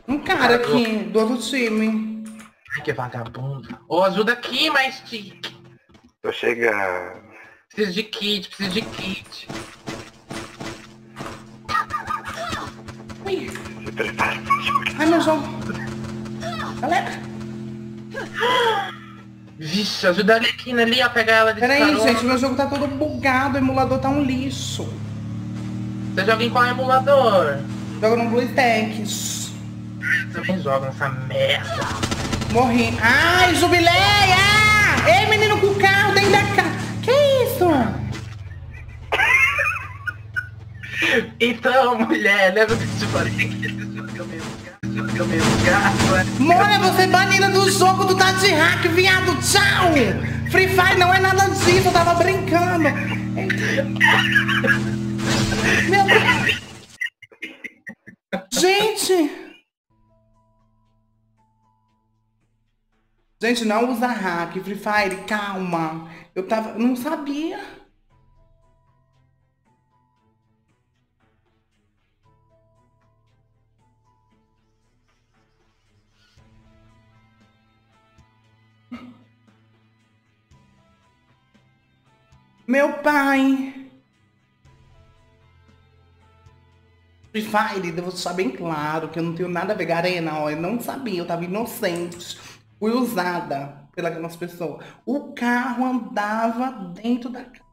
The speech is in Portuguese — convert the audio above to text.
Um cara aqui, do outro time. Ai, que vagabundo. Ô, ajuda aqui, mais stick. Tô chegando. Preciso de kit, preciso de kit. Ui. Se prepara. Ai, meu jogo. Galera. Vixe, ajuda a Arlequina ali, ó, pegar ela de Peraí, carona. gente, meu jogo tá todo bugado, o emulador tá um lixo. Você joga em qual emulador? Joga no Blue Tanks. Eu também jogo nessa merda. Morri. Ai, Jubileia! Ei, menino com o carro dentro da casa. Que isso? Então, mulher, lembra que eu te falei que esse jogo é o mesmo gato, né? Mora, você é banida do jogo do Tati Hack, viado, tchau! Free Fire não é nada disso, eu tava brincando. Meu Deus. Gente! Gente, não usa hack, Free Fire, calma. Eu tava, não sabia. Meu pai. Free Fire, devo deixar bem claro que eu não tenho nada a ver, Garena, ó, eu não sabia, eu tava inocente. Fui usada pelas pessoas. O carro andava dentro da casa.